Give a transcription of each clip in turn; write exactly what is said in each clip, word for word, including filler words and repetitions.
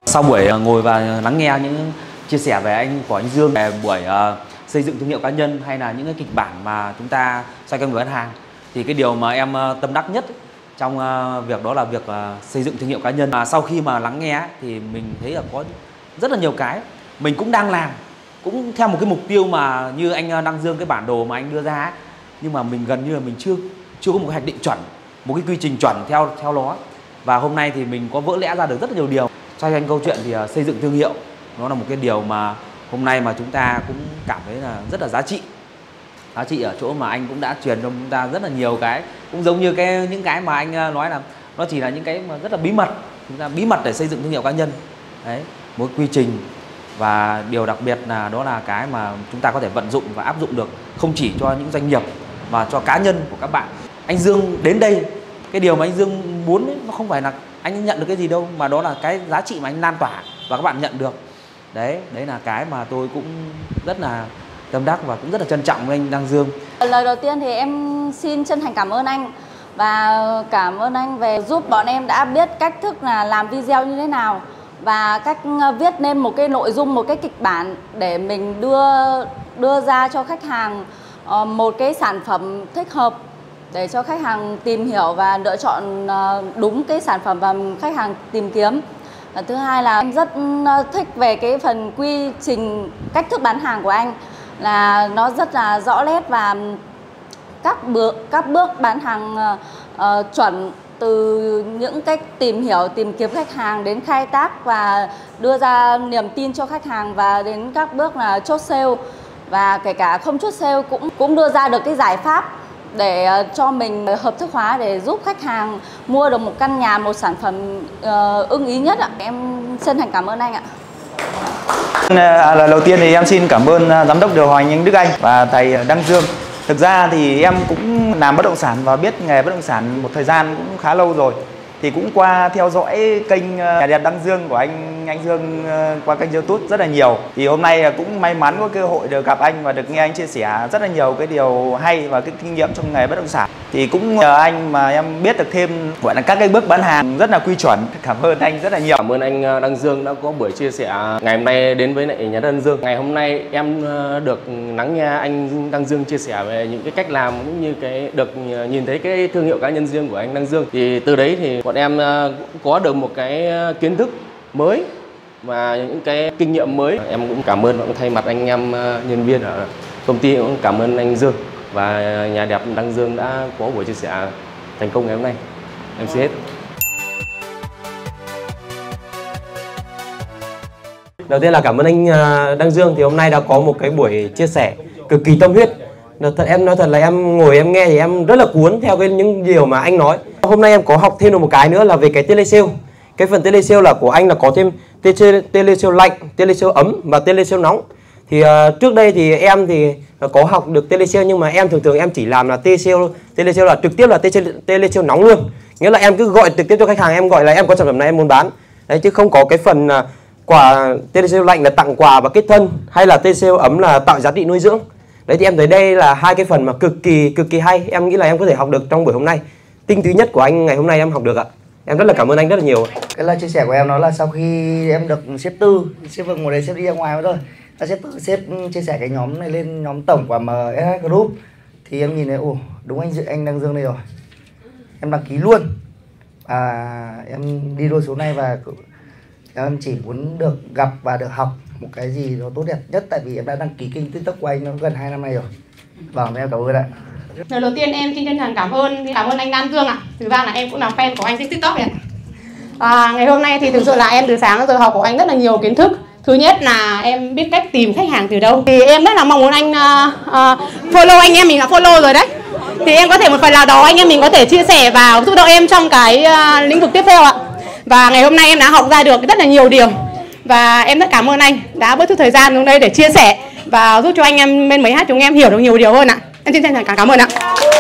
Sau buổi ngồi và lắng nghe những chia sẻ về anh của anh Dương về buổi uh, xây dựng thương hiệu cá nhân hay là những cái kịch bản mà chúng ta xoay quanh người bán hàng, thì cái điều mà em uh, tâm đắc nhất trong uh, việc đó là việc uh, xây dựng thương hiệu cá nhân. Mà sau khi mà lắng nghe thì mình thấy là có rất là nhiều cái mình cũng đang làm, cũng theo một cái mục tiêu mà như anh Đăng Dương, cái bản đồ mà anh đưa ra ấy, nhưng mà mình gần như là mình chưa chưa có một cái hoạch định chuẩn, một cái quy trình chuẩn theo theo nó. Và hôm nay thì mình có vỡ lẽ ra được rất là nhiều điều. Xoay quanh câu chuyện thì uh, xây dựng thương hiệu nó là một cái điều mà hôm nay mà chúng ta cũng cảm thấy là rất là giá trị. Giá trị ở chỗ mà anh cũng đã truyền cho chúng ta rất là nhiều cái, cũng giống như cái những cái mà anh nói là nó chỉ là những cái mà rất là bí mật, chúng ta bí mật để xây dựng thương hiệu cá nhân. Đấy, một quy trình, và điều đặc biệt là đó là cái mà chúng ta có thể vận dụng và áp dụng được không chỉ cho những doanh nghiệp mà cho cá nhân của các bạn. Anh Dương đến đây, cái điều mà anh Dương muốn ấy, nó không phải là anh nhận được cái gì đâu, mà đó là cái giá trị mà anh lan tỏa và các bạn nhận được. Đấy, đấy là cái mà tôi cũng rất là tâm đắc và cũng rất là trân trọng với anh Đăng Dương. Lời đầu tiên thì em xin chân thành cảm ơn anh và cảm ơn anh về giúp bọn em đã biết cách thức là làm video như thế nào và cách viết nên một cái nội dung, một cái kịch bản để mình đưa đưa ra cho khách hàng một cái sản phẩm thích hợp để cho khách hàng tìm hiểu và lựa chọn đúng cái sản phẩm mà khách hàng tìm kiếm. Và thứ hai là em rất thích về cái phần quy trình cách thức bán hàng của anh, là nó rất là rõ nét và các bước các bước bán hàng uh, chuẩn, từ những cách tìm hiểu, tìm kiếm khách hàng đến khai tác và đưa ra niềm tin cho khách hàng, và đến các bước là chốt sale, và kể cả không chốt sale cũng cũng đưa ra được cái giải pháp để cho mình hợp thức hóa để giúp khách hàng mua được một căn nhà, một sản phẩm uh, ưng ý nhất ạ. Em chân thành cảm ơn anh ạ. À, lần đầu tiên thì em xin cảm ơn giám đốc điều hành anh Đức Anh và thầy Đăng Dương. Thực ra thì em cũng làm bất động sản và biết nghề bất động sản một thời gian cũng khá lâu rồi. Thì cũng qua theo dõi kênh Nhà đẹp Đăng Dương của anh anh Dương qua kênh YouTube rất là nhiều. Thì hôm nay cũng may mắn có cơ hội được gặp anh và được nghe anh chia sẻ rất là nhiều cái điều hay và cái kinh nghiệm trong nghề bất động sản. Thì cũng nhờ anh mà em biết được thêm gọi là các cái bước bán hàng rất là quy chuẩn. Cảm ơn anh rất là nhiều. Cảm ơn anh Đăng Dương đã có buổi chia sẻ ngày hôm nay đến với lại Nhà Đăng Dương. Ngày hôm nay em được lắng nghe anh Đăng Dương chia sẻ về những cái cách làm, cũng như cái được nhìn thấy cái thương hiệu cá nhân riêng của anh Đăng Dương. Thì từ đấy thì bọn em cũng có được một cái kiến thức mới và những cái kinh nghiệm mới. Em cũng cảm ơn và cũng thay mặt anh em nhân viên ở công ty cũng cảm ơn anh Dương và Nhà đẹp Đăng Dương đã có buổi chia sẻ thành công ngày hôm nay. Em xin hết. Đầu tiên là cảm ơn anh Đăng Dương, thì hôm nay đã có một cái buổi chia sẻ cực kỳ tâm huyết. Thật em nói thật là em ngồi em nghe thì em rất là cuốn theo cái những điều mà anh nói. Hôm nay em có học thêm được một cái nữa là về cái telesale. Cái phần telesale là của anh là có thêm telesale lạnh, telesale ấm và telesale nóng. Thì uh, trước đây thì em thì có học được telesale, nhưng mà em thường thường em chỉ làm là telesale, telesale là trực tiếp là telesale nóng luôn. Nghĩa là em cứ gọi trực tiếp cho khách hàng, em gọi là em có sản phẩm này em muốn bán. Đấy, chứ không có cái phần uh, quà telesale lạnh là tặng quà và kết thân, hay là telesale ấm là tạo giá trị nuôi dưỡng. Đấy thì em thấy đây là hai cái phần mà cực kỳ cực kỳ hay. Em nghĩ là em có thể học được trong buổi hôm nay. Tinh túy nhất của anh ngày hôm nay em học được ạ. Em rất là cảm ơn anh rất là nhiều. Cái lời chia sẻ của em đó là sau khi em được xếp tư, xếp vừa ngồi đây xếp đi ra ngoài thôi. Ta xếp tự xếp chia sẻ cái nhóm này lên nhóm tổng của em ét hát Group. Thì em nhìn thấy ồ đúng anh anh Đăng Dương đây rồi. Em đăng ký luôn. À, em đi luôn số này và em chỉ muốn được gặp và được học một cái gì đó tốt đẹp nhất, tại vì em đã đăng ký kênh TikTok của anh nó gần hai năm nay rồi. Vâng, em cảm ơn ạ. Lời đầu tiên em xin chân thành cảm ơn cảm ơn anh Đăng Dương ạ. Thực ra là em cũng là fan của anh trên TikTok ạ. À, ngày hôm nay thì thực sự là em từ sáng đến giờ học của anh rất là nhiều kiến thức. Thứ nhất là em biết cách tìm khách hàng từ đâu. Thì em rất là mong muốn anh uh, uh, follow anh em mình là follow rồi đấy. Thì em có thể một phần nào đó anh em mình có thể chia sẻ và giúp đỡ em trong cái uh, lĩnh vực tiếp theo ạ. Và ngày hôm nay em đã học ra được rất là nhiều điều. Và em rất cảm ơn anh đã bớt chút thời gian xuống đây để chia sẻ và giúp cho anh em bên mấy hát chúng em hiểu được nhiều điều hơn ạ. Em xin chân thành cảm ơn ạ.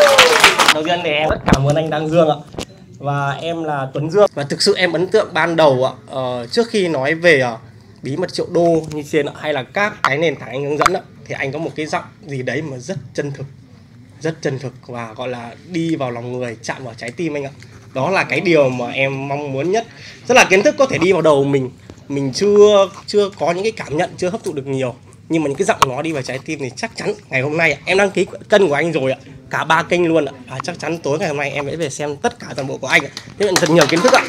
Đầu tiên thì em rất cảm ơn anh Đăng Dương ạ. Và em là Tuấn Dương. Và thực sự em ấn tượng ban đầu ạ, uh, trước khi nói về uh, bí mật triệu đô như trên ạ, hay là các cái nền tảng anh hướng dẫn ạ, thì anh có một cái giọng gì đấy mà rất chân thực. Rất chân thực và gọi là đi vào lòng người, chạm vào trái tim anh ạ. Đó là cái điều mà em mong muốn nhất. Rất là kiến thức có thể đi vào đầu mình mình chưa chưa có những cái cảm nhận, chưa hấp thụ được nhiều, nhưng mà những cái giọng nó đi vào trái tim thì chắc chắn ngày hôm nay em đăng ký kênh của anh rồi ạ, cả ba kênh luôn ạ, và chắc chắn tối ngày hôm nay em sẽ về xem tất cả toàn bộ của anh ạ, tiếp nhận rất nhiều kiến thức ạ.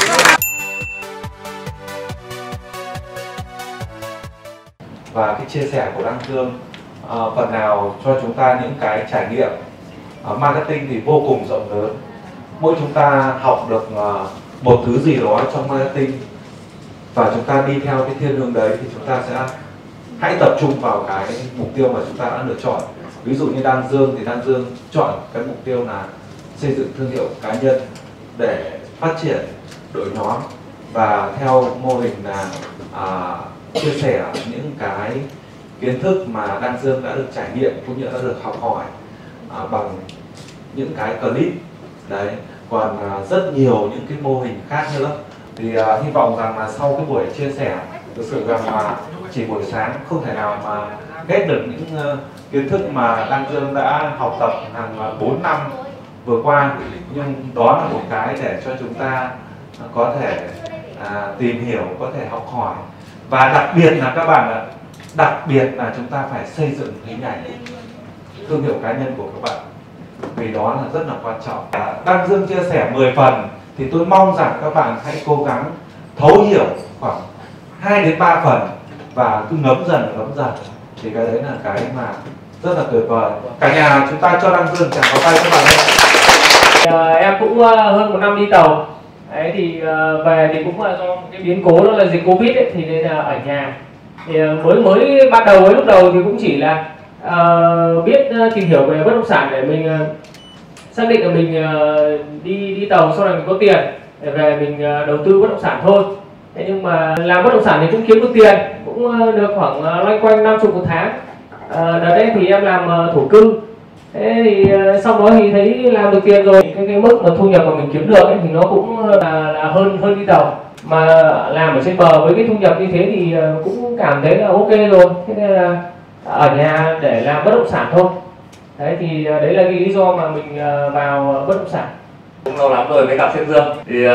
Và cái chia sẻ của Đăng Dương uh, phần nào cho chúng ta những cái trải nghiệm uh, marketing thì vô cùng rộng lớn. Mỗi chúng ta học được uh, một thứ gì đó trong marketing và chúng ta đi theo cái thiên hướng đấy thì chúng ta sẽ hãy tập trung vào cái mục tiêu mà chúng ta đã lựa chọn. Ví dụ như Đăng Dương thì Đăng Dương chọn cái mục tiêu là xây dựng thương hiệu cá nhân để phát triển đội nhóm, và theo mô hình là à, chia sẻ những cái kiến thức mà Đăng Dương đã được trải nghiệm cũng như đã được học hỏi à, bằng những cái clip đấy. Còn à, rất nhiều những cái mô hình khác nữa thì à, hy vọng rằng là sau cái buổi chia sẻ thực sự rằng là chỉ buổi sáng không thể nào mà ghét được những uh, kiến thức mà Đăng Dương đã học tập hàng bốn năm vừa qua, nhưng đó là một cái để cho chúng ta có thể à, tìm hiểu, có thể học hỏi, và đặc biệt là các bạn ạ, đặc biệt là chúng ta phải xây dựng hình ảnh thương hiệu cá nhân của các bạn, vì đó là rất là quan trọng. Đăng Dương chia sẻ mười phần thì tôi mong rằng các bạn hãy cố gắng thấu hiểu khoảng hai đến ba phần và cứ ngấm dần ngấm dần, thì cái đấy là cái mà rất là tuyệt vời. Cả nhà chúng ta cho Đăng Dương chào có tay các bạn ơi. À, em cũng uh, hơn một năm đi tàu đấy, thì uh, về thì cũng là do một cái biến cố đó là dịch Covid ấy, thì nên là ở nhà. Thì uh, mới mới ban đầu với lúc đầu thì cũng chỉ là uh, biết uh, tìm hiểu về bất động sản để mình uh, xác định là mình uh, đi đi tàu, sau này mình có tiền để về mình uh, đầu tư bất động sản thôi. Thế nhưng mà làm bất động sản thì cũng kiếm được tiền, cũng uh, được khoảng uh, loanh quanh năm chục một tháng. Uh, đợt đấy thì em làm uh, thổ cư. Thế thì uh, sau đó thì thấy làm được tiền rồi, cái, cái mức mà thu nhập mà mình kiếm được ấy, thì nó cũng là, là hơn hơn đi tàu. Mà làm ở trên bờ với cái thu nhập như thế thì uh, cũng cảm thấy là ok rồi. Thế nên là ở nhà để làm bất động sản thôi. Đấy thì uh, đấy là cái lý do mà mình uh, vào bất động sản. Cũng lâu lắm rồi mới gặp Sơn Dương. Thì uh,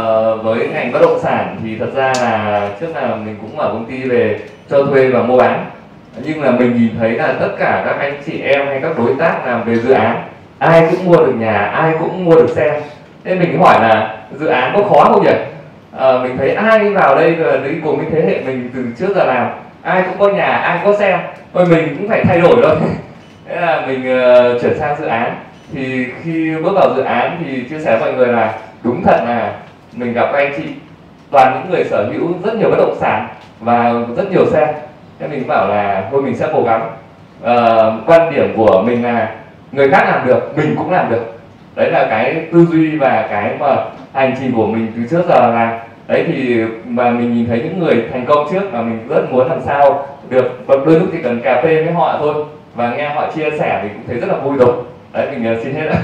với ngành bất động sản thì thật ra là trước là mình cũng ở công ty về cho thuê và mua bán, nhưng là mình nhìn thấy là tất cả các anh chị em hay các đối tác làm về dự án, ai cũng mua được nhà, ai cũng mua được xe. Nên mình hỏi là dự án có khó không nhỉ? À, mình thấy ai vào đây là đi cùng cái thế hệ mình từ trước giờ làm, ai cũng có nhà, ai cũng có xe, rồi mình cũng phải thay đổi thôi. Thế là mình uh, chuyển sang dự án. Thì khi bước vào dự án thì chia sẻ với mọi người là đúng thật là mình gặp các anh chị toàn những người sở hữu rất nhiều bất động sản và rất nhiều xe. Thế mình bảo là thôi mình sẽ cố gắng. Uh, quan điểm của mình là người khác làm được, mình cũng làm được. Đấy là cái tư duy và cái mà hành trình của mình từ trước giờ làm. Đấy thì mà mình nhìn thấy những người thành công trước mà mình rất muốn làm sao được, và đôi lúc chỉ cần cà phê với họ thôi và nghe họ chia sẻ thì cũng thấy rất là vui rồi. Đấy, mình xin hết ạ.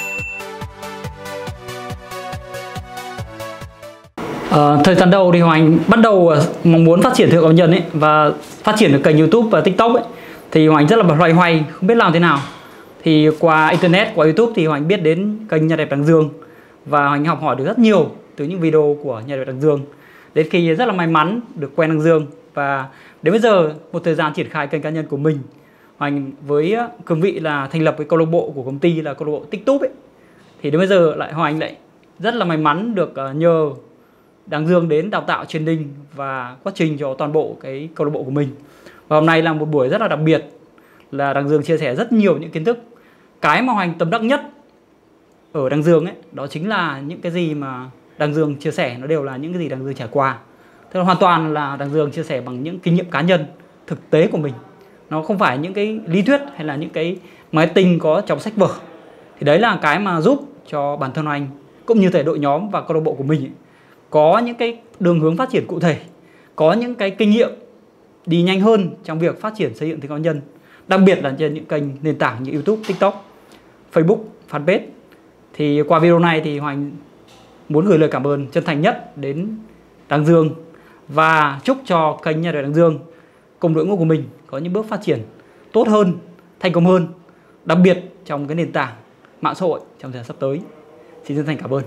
Ờ, thời gian đầu thì Hoàng bắt đầu mong muốn phát triển thương hiệu cá nhân ấy và phát triển được kênh YouTube và TikTok ấy, thì Hoàng rất là loay hoay không biết làm thế nào. Thì qua internet, qua YouTube thì Hoàng biết đến kênh Nhà Đẹp Đăng Dương và Hoàng học hỏi được rất nhiều từ những video của Nhà Đẹp Đăng Dương. Đến khi rất là may mắn được quen Đăng Dương, và đến bây giờ một thời gian triển khai kênh cá nhân của mình, Hoàng với cương vị là thành lập cái câu lạc bộ của công ty là câu lạc bộ TikTok ấy, thì đến bây giờ lại Hoàng lại rất là may mắn được nhờ Đăng Dương đến đào tạo training và quá trình cho toàn bộ cái câu lạc bộ của mình. Và hôm nay là một buổi rất là đặc biệt, là Đăng Dương chia sẻ rất nhiều những kiến thức. Cái mà Hoàng tâm đắc nhất ở Đăng Dương ấy, đó chính là những cái gì mà Đăng Dương chia sẻ nó đều là những cái gì Đăng Dương trải qua. Thế là hoàn toàn là Đăng Dương chia sẻ bằng những kinh nghiệm cá nhân thực tế của mình. Nó không phải những cái lý thuyết hay là những cái marketing có trong sách vở. Thì đấy là cái mà giúp cho bản thân anh cũng như thể đội nhóm và câu lạc bộ của mình ấy, có những cái đường hướng phát triển cụ thể, có những cái kinh nghiệm đi nhanh hơn trong việc phát triển xây dựng thương hiệu cá nhân, đặc biệt là trên những kênh nền tảng như YouTube, TikTok, Facebook, Fanpage. Thì qua video này thì Hoàng muốn gửi lời cảm ơn chân thành nhất đến Đăng Dương và chúc cho kênh Nhà Đẹp Đăng Dương cùng đội ngũ của mình có những bước phát triển tốt hơn, thành công hơn, đặc biệt trong cái nền tảng mạng xã hội trong thời gian sắp tới. Xin chân thành cảm ơn.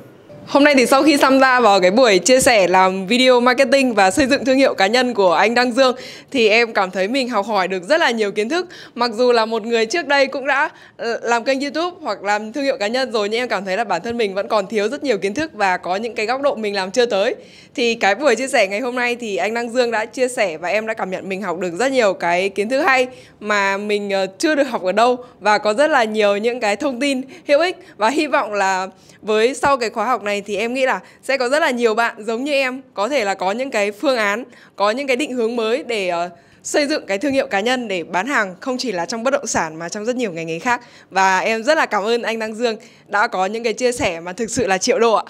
Hôm nay thì sau khi tham gia vào cái buổi chia sẻ làm video marketing và xây dựng thương hiệu cá nhân của anh Đăng Dương thì em cảm thấy mình học hỏi được rất là nhiều kiến thức. Mặc dù là một người trước đây cũng đã làm kênh YouTube hoặc làm thương hiệu cá nhân rồi, nhưng em cảm thấy là bản thân mình vẫn còn thiếu rất nhiều kiến thức và có những cái góc độ mình làm chưa tới. Thì cái buổi chia sẻ ngày hôm nay thì anh Đăng Dương đã chia sẻ và em đã cảm nhận mình học được rất nhiều cái kiến thức hay mà mình chưa được học ở đâu, và có rất là nhiều những cái thông tin hữu ích, và hy vọng là với sau cái khóa học này thì em nghĩ là sẽ có rất là nhiều bạn giống như em có thể là có những cái phương án, có những cái định hướng mới để uh, xây dựng cái thương hiệu cá nhân để bán hàng không chỉ là trong bất động sản mà trong rất nhiều ngành nghề khác. Và em rất là cảm ơn anh Đăng Dương đã có những cái chia sẻ mà thực sự là triệu độ ạ.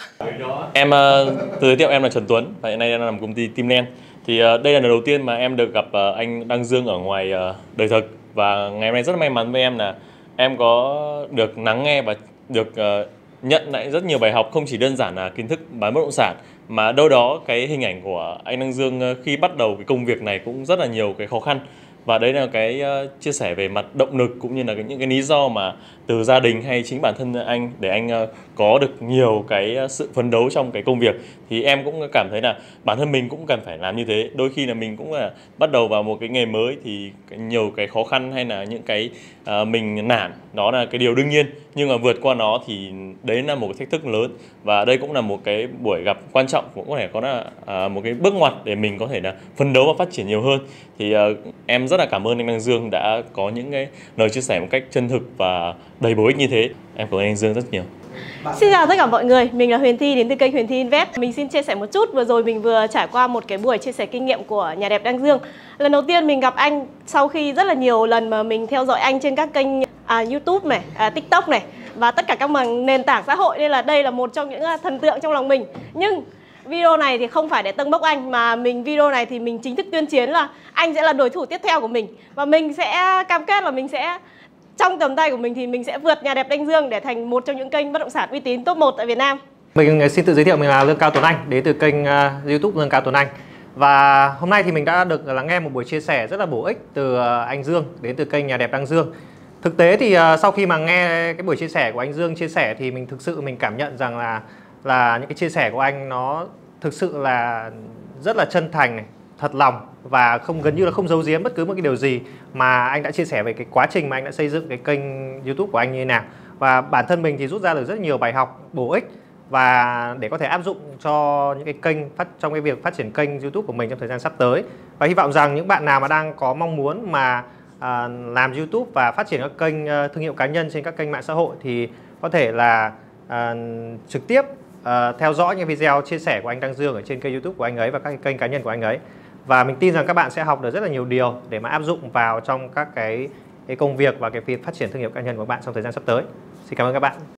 Em uh, tự giới thiệu, em là Trần Tuấn và hiện nay em làm công ty Teamland. Thì uh, đây là lần đầu tiên mà em được gặp uh, anh Đăng Dương ở ngoài uh, đời thực, và ngày hôm nay rất là may mắn với em là em có được lắng nghe và được uh, nhận lại rất nhiều bài học, không chỉ đơn giản là kiến thức bán bất động sản mà đâu đó cái hình ảnh của anh Đăng Dương khi bắt đầu cái công việc này cũng rất là nhiều cái khó khăn. Và đấy là cái uh, chia sẻ về mặt động lực cũng như là cái, những cái lý do mà từ gia đình hay chính bản thân anh để anh uh, có được nhiều cái uh, sự phấn đấu trong cái công việc. Thì em cũng cảm thấy là bản thân mình cũng cần phải làm như thế. Đôi khi là mình cũng là bắt đầu vào một cái nghề mới thì nhiều cái khó khăn hay là những cái uh, mình nản, đó là cái điều đương nhiên. Nhưng mà vượt qua nó thì đấy là một cái thách thức lớn, và đây cũng là một cái buổi gặp quan trọng, cũng có thể có là uh, một cái bước ngoặt để mình có thể là phấn đấu và phát triển nhiều hơn. Thì uh, em rất là cảm ơn anh Đăng Dương đã có những cái lời chia sẻ một cách chân thực và đầy bổ ích như thế. Em cảm ơn anh Dương rất nhiều. Xin chào tất cả mọi người, mình là Huyền Thi đến từ kênh Huyền Thi Invest. Mình xin chia sẻ một chút, vừa rồi mình vừa trải qua một cái buổi chia sẻ kinh nghiệm của nhà đẹp Đăng Dương. Lần đầu tiên mình gặp anh sau khi rất là nhiều lần mà mình theo dõi anh trên các kênh à, YouTube này, à, TikTok này và tất cả các nền tảng xã hội, nên là đây là một trong những thần tượng trong lòng mình. Nhưng video này thì không phải để tâng bốc anh, mà mình video này thì mình chính thức tuyên chiến là anh sẽ là đối thủ tiếp theo của mình, và mình sẽ cam kết là mình sẽ trong tầm tay của mình thì mình sẽ vượt nhà đẹp Đăng Dương để thành một trong những kênh bất động sản uy tín top một tại Việt Nam. Mình xin tự giới thiệu, mình là Lương Cao Tuấn Anh đến từ kênh uh, YouTube Lương Cao Tuấn Anh. Và hôm nay thì mình đã được lắng nghe một buổi chia sẻ rất là bổ ích từ uh, anh Dương đến từ kênh nhà đẹp Đăng Dương. Thực tế thì uh, sau khi mà nghe cái buổi chia sẻ của anh Dương chia sẻ thì mình thực sự mình cảm nhận rằng là là những cái chia sẻ của anh nó thực sự là rất là chân thành này, thật lòng, và không gần như là không giấu giếm bất cứ một cái điều gì mà anh đã chia sẻ về cái quá trình mà anh đã xây dựng cái kênh YouTube của anh như thế nào. Và bản thân mình thì rút ra được rất nhiều bài học bổ ích và để có thể áp dụng cho những cái kênh phát trong cái việc phát triển kênh YouTube của mình trong thời gian sắp tới. Và hy vọng rằng những bạn nào mà đang có mong muốn mà à, làm YouTube và phát triển các kênh uh, thương hiệu cá nhân trên các kênh mạng xã hội thì có thể là à, trực tiếp uh, theo dõi những video chia sẻ của anh Đăng Dương ở trên kênh YouTube của anh ấy và các kênh cá nhân của anh ấy. Và mình tin rằng các bạn sẽ học được rất là nhiều điều để mà áp dụng vào trong các cái, cái công việc và cái việc phát triển thương hiệu cá nhân của các bạn trong thời gian sắp tới. Xin cảm ơn các bạn.